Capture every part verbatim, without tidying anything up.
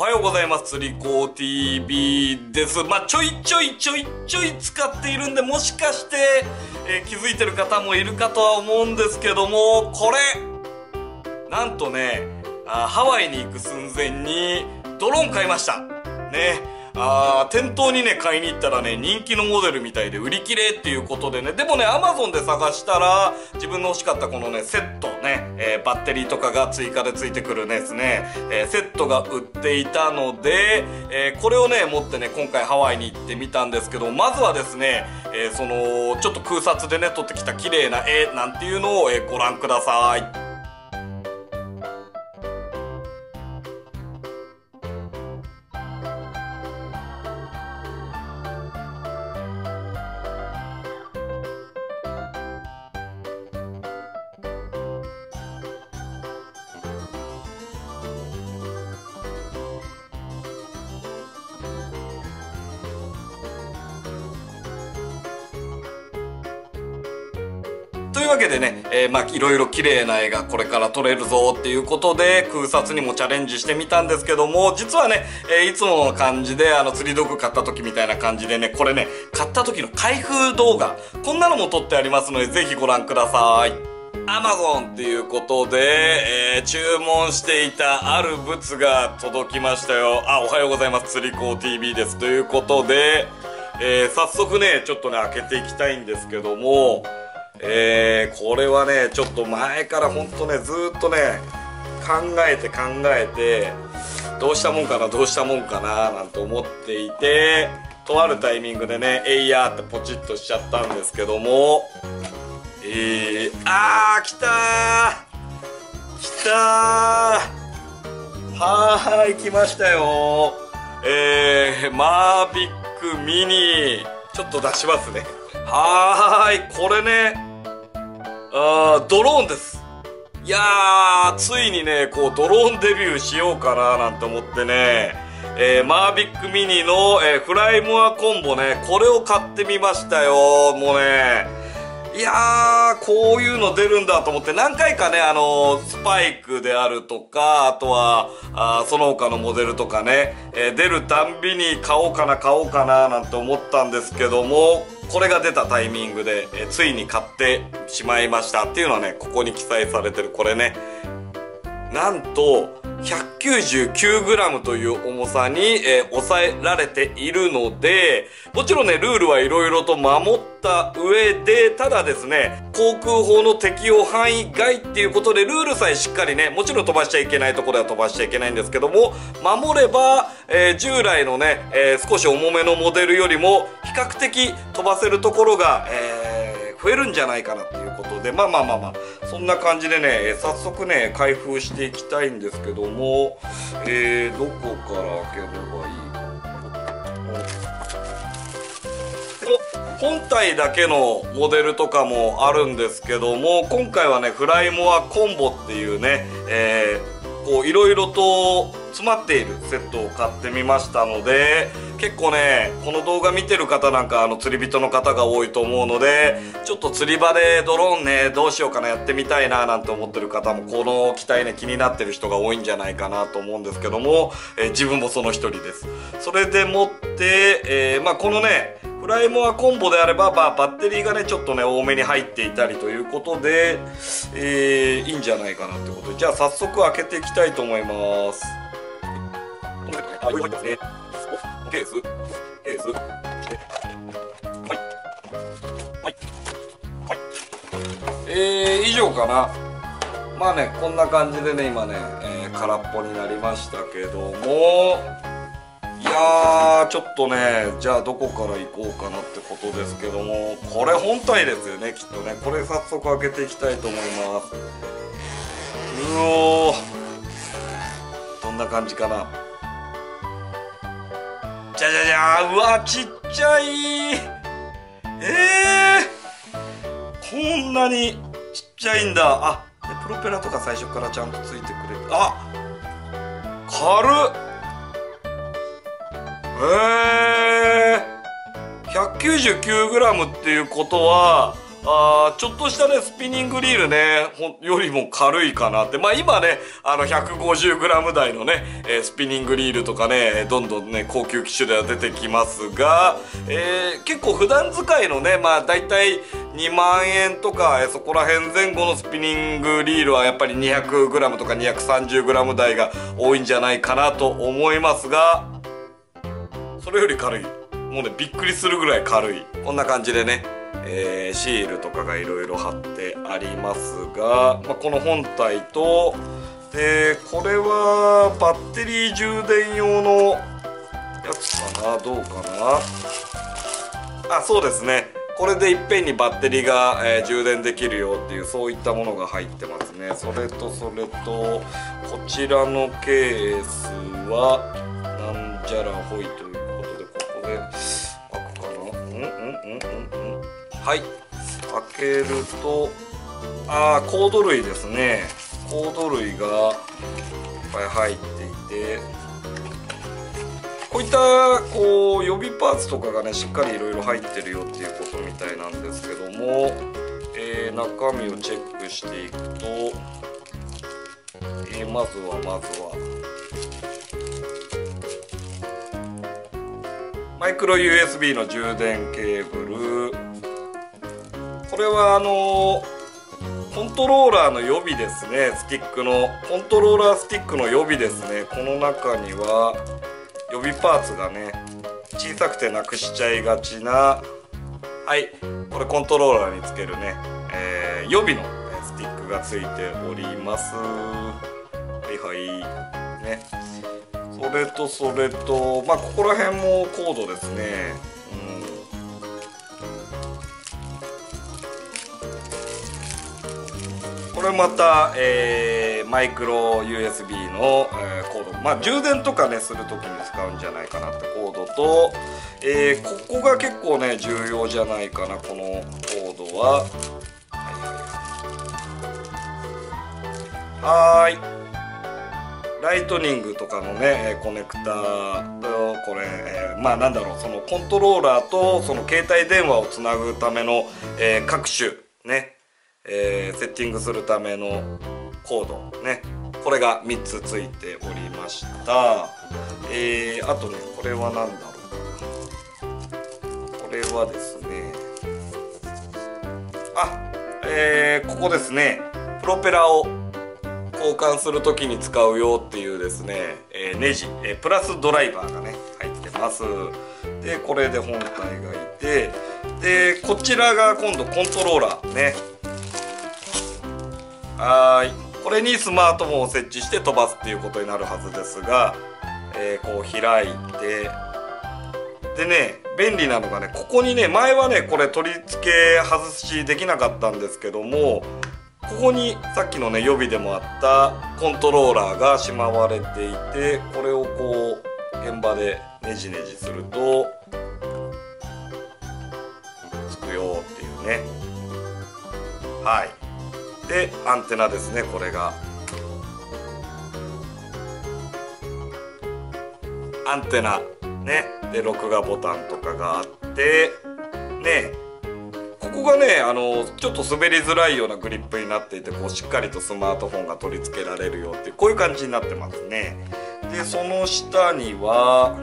はようございます。つりこ ティービー です。まあ、ちょいちょいちょいちょい使っているんで、もしかして、えー、気づいてる方もいるかとは思うんですけども、これなんとね、あハワイに行く寸前にドローン買いました。ね。あー店頭にね買いに行ったらね人気のモデルみたいで売り切れっていうことでね、でもねアマゾンで探したら自分の欲しかったこのねセットね、えー、バッテリーとかが追加でついてくるですね、えー、セットが売っていたので、えー、これをね持ってね今回ハワイに行ってみたんですけど、まずはですね、えー、そのちょっと空撮でね撮ってきた綺麗な絵なんていうのを、えー、ご覧ください。というわけでね、えー、まあいろいろ綺麗な絵がこれから撮れるぞっていうことで空撮にもチャレンジしてみたんですけども、実はね、えー、いつもの感じであの釣り道具買った時みたいな感じでね、これね買った時の開封動画こんなのも撮ってありますのでぜひご覧ください。Amazon っていうことで、えー、注文していたある物が届きましたよ。あ、おはようございます。釣り子 ティービー です。ということで、えー、早速ねちょっとね開けていきたいんですけども、えー、これはねちょっと前からほんとねずーっとね考えて考えてどうしたもんかなどうしたもんかななんて思っていて、とあるタイミングでねえいやーってポチッとしちゃったんですけども、えー、あー来たー来たーはーい来ましたよ。えー、マービックミニちょっと出しますね。はーいこれねあードローンです。いやーついにねこうドローンデビューしようかななんて思ってね、えー、マービックミニの、えー、フライモアコンボねこれを買ってみましたよ。もうねいやーこういうの出るんだと思って何回かねあのー、スパイクであるとかあとはあその他のモデルとかね、えー、出るたんびに買おうかな買おうかななんて思ったんですけども、これが出たタイミングで、えー、ついに買ってしまいましたっていうのはねここに記載されてるこれねなんと ひゃくきゅうじゅうきゅうグラム という重さに、えー、抑えられているので、もちろんねルールはいろいろと守った上で、ただですね航空法の適用範囲外っていうことでルールさえしっかりねもちろん飛ばしちゃいけないところは飛ばしちゃいけないんですけども守れば、えー、従来のね、えー、少し重めのモデルよりも比較的飛ばせるところが、えー、増えるんじゃないかなっていうことで、まあまあまあまあそんな感じでね早速ね開封していきたいんですけども、えー、どこから開ければいいか。本体だけのモデルとかもあるんですけども、今回はねフライモアコンボっていうね、えー、こういろいろと詰まっているセットを買ってみましたので、結構ねこの動画見てる方なんかあの釣り人の方が多いと思うので、ちょっと釣り場でドローンねどうしようかなやってみたいななんて思ってる方もこの機体ね気になってる人が多いんじゃないかなと思うんですけども、えー、自分もその一人です。それでもって、えー、まあこのねフライモアコンボであれば、まあ、バッテリーがねちょっとね多めに入っていたりということで、えー、いいんじゃないかなってことで、じゃあ早速開けていきたいと思います。あ、入ってますね。ケースケースはいはいはい、えー、以上かな。まあねこんな感じでね今ね、えー、空っぽになりましたけども、いやーちょっとねじゃあどこから行こうかなってことですけども、これ本体ですよねきっとね。これ早速開けていきたいと思います。うおーどんな感じかな。じゃじゃじゃー、うわちっちゃいー、えー、こんなにちっちゃいんだ。あでプロペラとか最初からちゃんとついてくれて、あ軽っ。えー、ひゃくきゅうじゅうきゅうグラム っていうことはあーちょっとしたねスピニングリールねほよりも軽いかなって。まあ今ねあの ひゃくごじゅうグラム 台のね、えー、スピニングリールとかねどんどんね高級機種では出てきますが、えー、結構普段使いのねまあだいたいにまんえんとか、えー、そこら辺前後のスピニングリールはやっぱり にひゃくグラム とか にひゃくさんじゅうグラム 台が多いんじゃないかなと思いますが、それより軽い。もうねびっくりするぐらい軽い。こんな感じでね、えー、シールとかがいろいろ貼ってありますが、まあ、この本体とでこれはバッテリー充電用のやつかな、どうかなあ。そうですね、これでいっぺんにバッテリーが、えー、充電できるよっていうそういったものが入ってますね。それとそれとこちらのケースはなんじゃらほいということで、ここで開くかな。うんうんうんうんうん。はい、開けるとあーコード類ですね。コード類がいっぱい入っていて、こういったこう予備パーツとかがねしっかりいろいろ入ってるよっていうことみたいなんですけども、えー、中身をチェックしていくと、えー、まずはまずはマイクロ ユーエスビー の充電ケーブル。これはあのー、コントローラーの予備ですね。スティックのコントローラースティックの予備ですね。この中には予備パーツがね小さくてなくしちゃいがちな、はい、これコントローラーにつけるね、えー、予備のスティックがついております。はいはいね。それとそれとまあここら辺もコードですね。これまた、えー、マイクロ ユーエスビー の、えー、コード、まあ充電とかねする時に使うんじゃないかなってコードと、えー、ここが結構ね重要じゃないかな、このコードは。はいはい、ライトニングとかのねコネクターとこれ、えー、まあなんだろう、そのコントローラーとその携帯電話をつなぐための、えー、各種ねえー、セッティングするためのコードね、これがみっつついておりました。えー、あとねこれは何だろうか、これはですねあ、えー、ここですね、プロペラを交換する時に使うよっていうですね、えー、ネジ、えー、プラスドライバーがね入ってます。でこれで本体がいて、でこちらが今度コントローラーね。はい、これにスマートフォンを設置して飛ばすっていうことになるはずですが、えー、こう開いて、でね便利なのがね、ここにね前はねこれ取り付け外しできなかったんですけども、ここにさっきのね予備でもあったコントローラーがしまわれていて、これをこう現場でネジネジするとつくよっていうね。はい、でアンテナですね、これがアンテナね。で録画ボタンとかがあってね、ここがねあのちょっと滑りづらいようなグリップになっていて、こうしっかりとスマートフォンが取り付けられるよっていうこういう感じになってますね。でその下には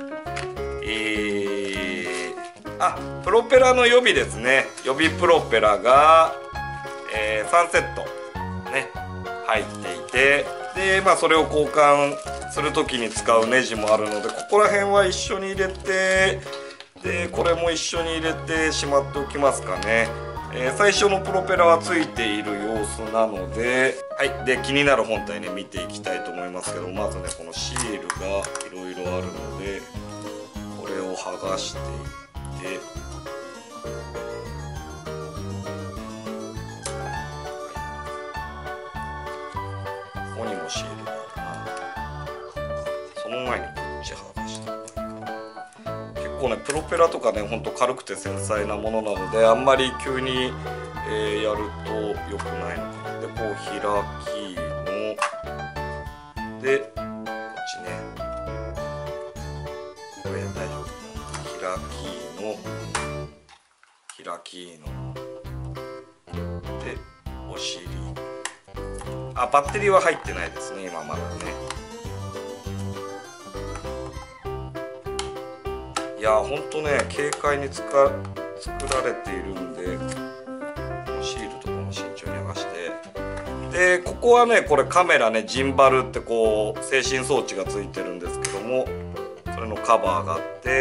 えー、あプロペラの予備ですね。予備プロペラが、えー、さんセットね入っていて、でまあそれを交換する時に使うネジもあるので、ここら辺は一緒に入れて、でこれも一緒に入れてしまっておきますかね。えー、最初のプロペラはついている様子なので、はい、で気になる本体ね見ていきたいと思いますけど、まずねこのシールがいろいろあるのでこれを剥がしていって、ここにもシールがあるな。その前にこっち剥がした方がいいかな。結構ねプロペラとかねほんと軽くて繊細なものなので、あんまり急に、えー、やると良くないのかな。でこう開きのでこっちね、これ大丈夫、開きの開きのあ、バッテリーは入ってないですね今まだね。いやほんとね軽快につか作られているんで、シールとかも慎重に剥がして、でここはねこれカメラね、ジンバルってこう制振装置がついてるんですけども、それのカバーがあって、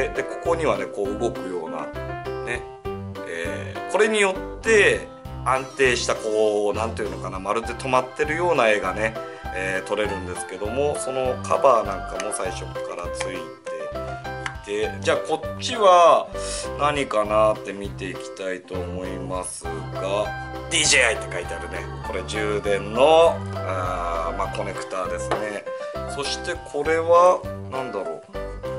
でここにはねこう動くようなね、えー、これによって安定したこうなんていうのかな、まるで止まってるような絵がね、えー、撮れるんですけども、そのカバーなんかも最初からついていて、じゃあこっちは何かなって見ていきたいと思いますが、 ディージェーアイ って書いてあるね。これ充電のあ、まあ、コネクターですね。そしてこれは何だろう、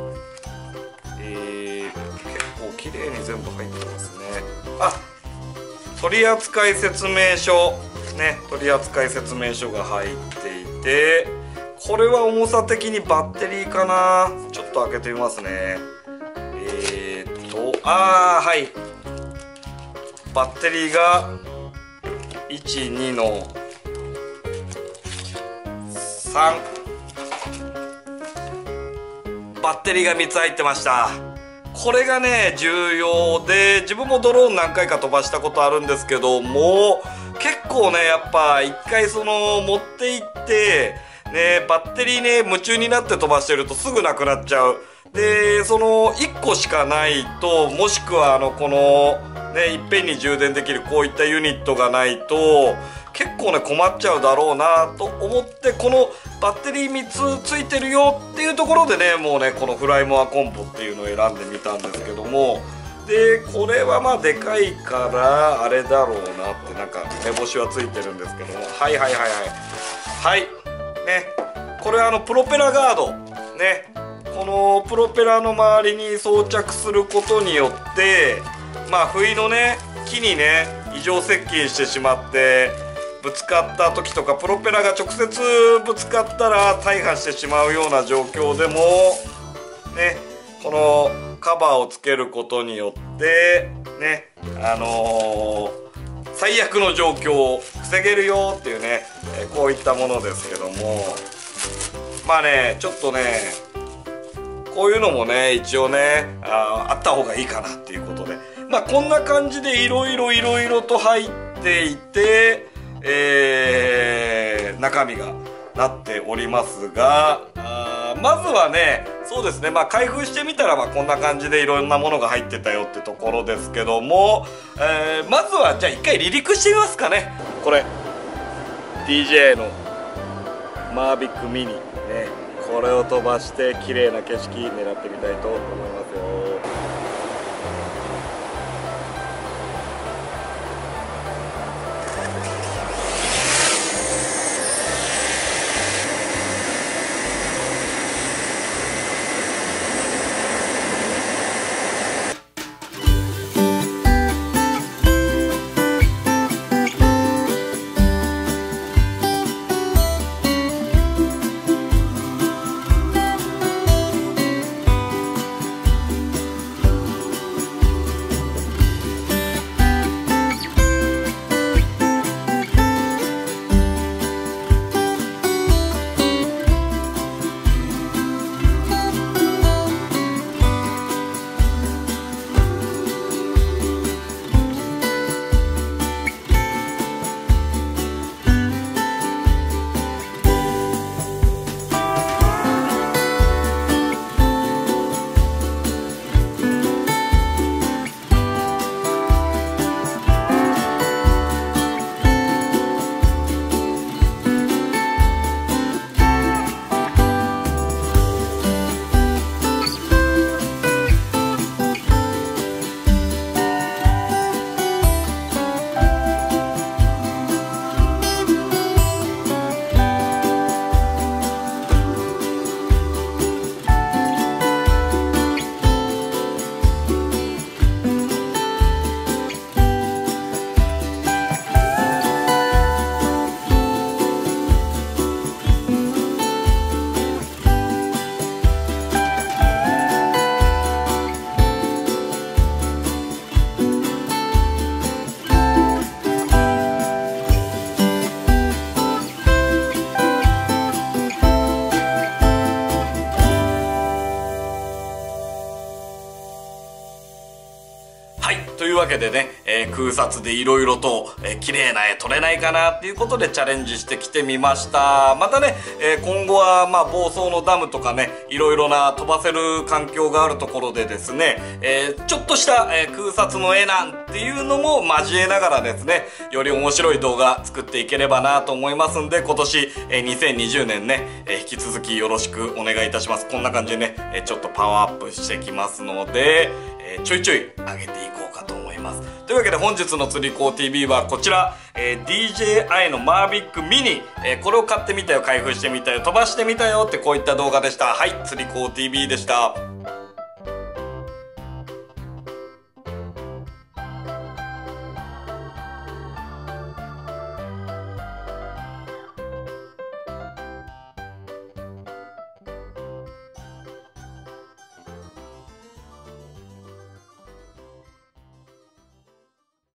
えー、結構綺麗に全部入ってますね。あ、取扱説明書ね、取扱説明書が入っていて、これは重さ的にバッテリーかな。ちょっと開けてみますね。えー、っとあーはい、バッテリーがいち、にのさん、バッテリーがみっつ入ってました。これがね重要で、自分もドローン何回か飛ばしたことあるんですけども、結構ねやっぱ一回その持っていってね、バッテリーね夢中になって飛ばしてるとすぐなくなっちゃう。でそのいっこしかないと、もしくはあのこのねいっぺんに充電できるこういったユニットがないと結構ね困っちゃうだろうなと思って、このバッテリーみっつついてるよっていうところでね、もうねこのフライモアコンポっていうのを選んでみたんですけども、でこれはまあでかいからあれだろうなって、なんか目星はついてるんですけども、はいはいはいはいはいね、これはあのプロペラガードね、このプロペラの周りに装着することによって、まあ不意のね木にね異常接近してしまってぶつかった時とか、プロペラが直接ぶつかったら大破してしまうような状況でもね、このカバーをつけることによってね、あのー、最悪の状況を防げるよっていうね、えー、こういったものですけども、まあねちょっとねこういうのもね一応ね あ, あった方がいいかなっていうことで、まあこんな感じでいろいろいろいろと入っていて、えー、中身がなっておりますが、あまずはねそうですね、まあ開封してみたらまあこんな感じでいろんなものが入ってたよってところですけども、えー、まずはじゃあ一回離陸してみますかね。これ ディージェー のマービックミニね、これを飛ばして綺麗な景色狙ってみたいと思いますよ。 わけでね、えー、空撮でいろいろと、えー、綺麗な絵撮れないかなっていうことでチャレンジしてきてみました。またね、えー、今後はまあ房総のダムとかね、いろいろな飛ばせる環境があるところでですね、えー、ちょっとした、えー、空撮の絵なんていうのも交えながらですね、より面白い動画作っていければなと思いますんで、今年、えー、にせんにじゅうねんね、えー、引き続きよろしくお願いいたします。こんな感じでね、えー、ちょっとパワーアップしてきますので、えー、ちょいちょい上げていこうかと思います。というわけで本日の釣り子 ティーブイ はこちら、えー、ディージェーアイ のマービックミニ、えー、これを買ってみたよ、開封してみたよ、飛ばしてみたよってこういった動画でした。はい、釣り子 ティーブイ でした。